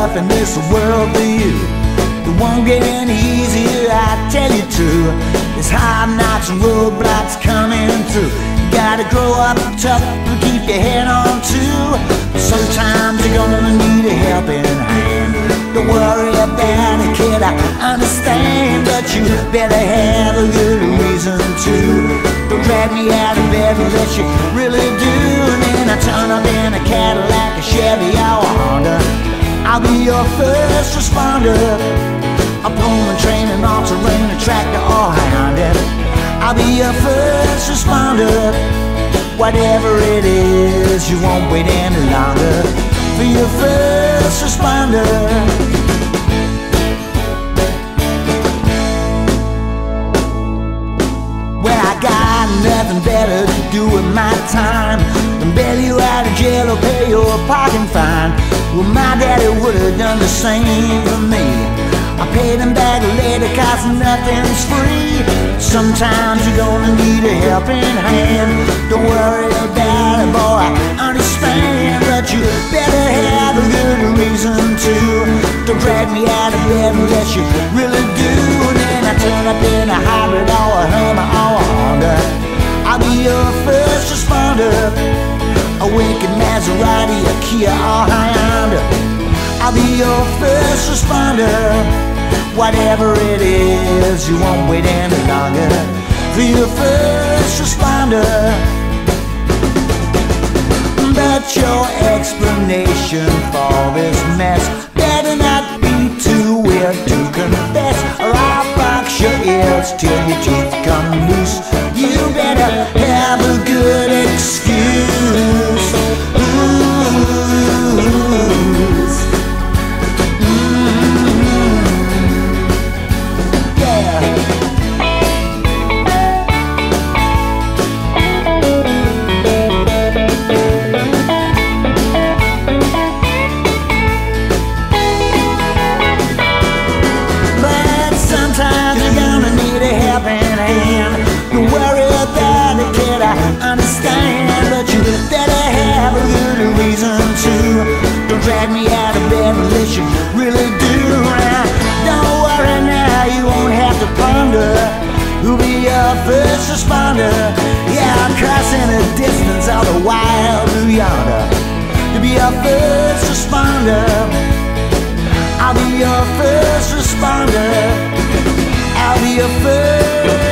tough in this world for you. It won't get any easier, I tell you true. There's hard knocks and roadblocks coming through. You gotta grow up tough and keep your head on too. Sometimes you're gonna need a helping hand. Don't worry about it, kid, I understand. But you better have a good reason to. Don't drag me out of bed unless you really do. And then I turn up in a Cadillac, a Chevy, or a Honda. I'll be your first responder. A Pullman, train, an all-terrain, a tractor, or a Honda. I'll be your first responder. Whatever it is, you won't wait any longer for your first responder. Well, I got nothing better to do with my time than bail you out of jail or pay your parking fine. Well, my daddy would have done the same for me. I paid him back later, cause nothing's free. Sometimes you're gonna need a helping hand. Don't worry about it, boy, I understand. But you better have a good reason to. Don't drag me out of bed unless you really do. And then I turn up in a hybrid or a Hummer or a Honda. I'll be your first responder. A wicked Maserati, a Kia or Hyundai. I'll be your first responder. Whatever it is, you won't wait any longer for your first responder. But your explanation for this mess better not be too weird to confess, or I'll box your ears till your teeth come loose. You better have a good excuse. Don't worry about it, kid, I understand. But you better have a good reason to. Don't drag me out of bed unless you really do. Now, don't worry now, you won't have to ponder who'll be your first responder. Yeah, I'm crossing a distance all the wild blue yonder to be your first responder. I'll be your first responder. I'll be your first